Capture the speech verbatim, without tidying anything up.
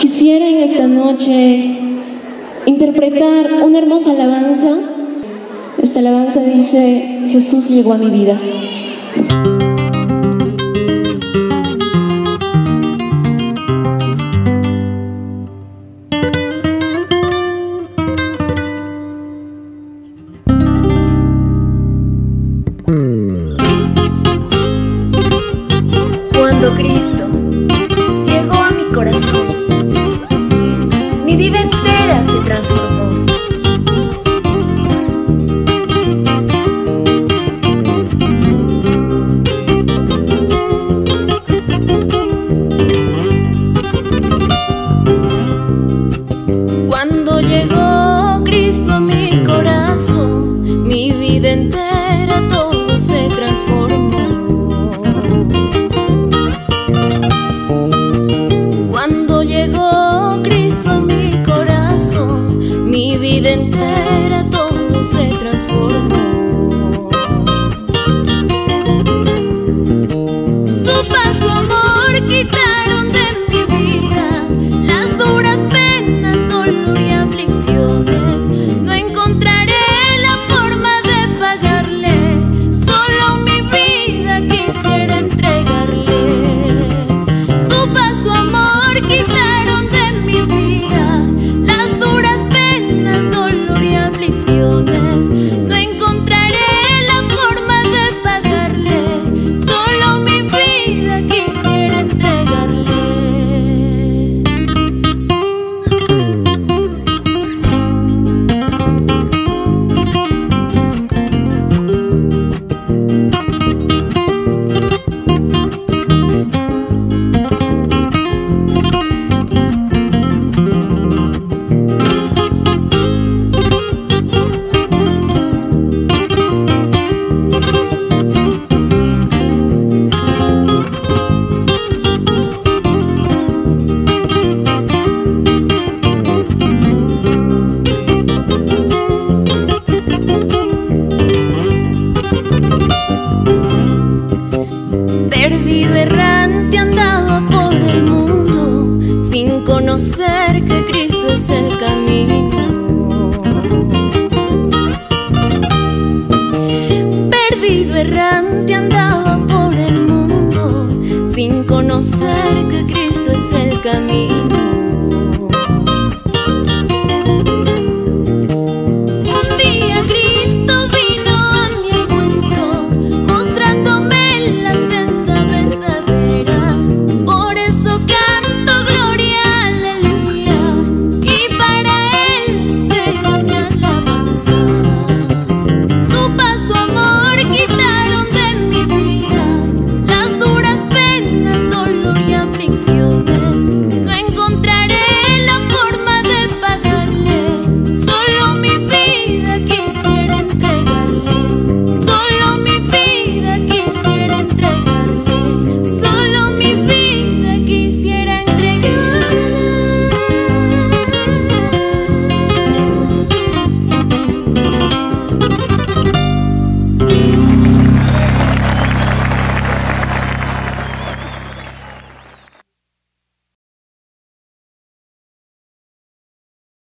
Quisiera en esta noche interpretar una hermosa alabanza. Esta alabanza dice: Jesús llegó a mi vida. Cuando Cristo llegó a mi corazón, mi vida entera se transformó. Cuando llegó Cristo a mi corazón, mi vida entera todo se transformó. Cuando llegó Cristo a mi corazón, mi vida entera todo se transformó. Su paz, su amor quitaron de mi vida las duras penas, dolor y aflicciones. No encontraré la forma de pagarle, solo mi vida quisiera entregarle. Su paz, su amor quitaron de mi vida las duras penas, dolor y aflicciones. No encontraré la forma de pagarle, solo mi vida quisiera entregarle. Perdido errante andaba por el mundo, sin conocer que Cristo es el camino. Perdido errante andaba por el mundo, sin conocer que